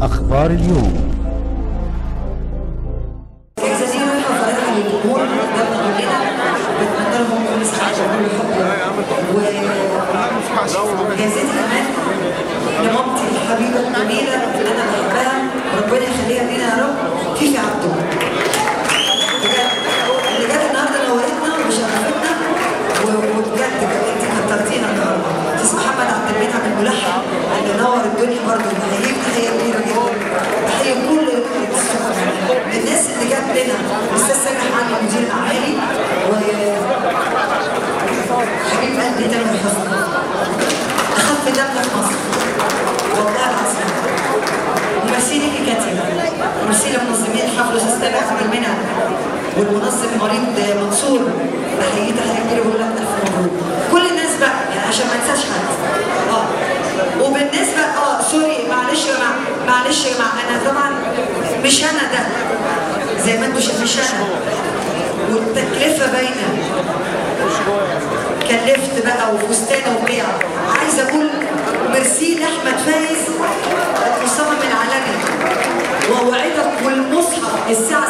أخبار اليوم. جزازين رايحة فرحة للجمهور قدامنا كلنا، بتمنى لهم كل سعادة وكل حب وجزيت كمان لمامتي الحبيبة الجميلة اللي أنا بحبها، ربنا يخليها لينا يا رب، فيفي عبده. اللي جت النهارده نورتنا وشرفتنا وبجد انت كترتينا النهارده. استاذ محمد عبد المنعم الملحن اللي نور الدنيا برضه، بحييك تحيه كبيره جدا. تحيه كل الناس اللي جت لنا، الاستاذ سامح علي مدير اعمالي وحبيب قلبي تامر حسني، اخف دم في مصر والله العظيم. ممثلي كاتبه، ممثلي منظمين الحفل الاستاذ سامح عبد المنعم والمنظم مريض منصور، بحييه تحيه كبيره بقول لك الف مبروك. كل الناس بقى يعني عشان ما انساش حد. وبالنسبه سوري معلش يا جماعه، معلش يا جماعه، انا طبعا مش انا ده زي ما انتوا شايفين، مش انا والتكلفه باينه، كلفت بقى وفستان وبيع. عايزه اقول ميرسي لاحمد فايز المصمم العالمي، واوعدك والمصحف الساعه